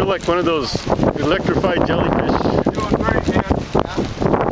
feel like one of those electrified jellyfish. Doing great, man.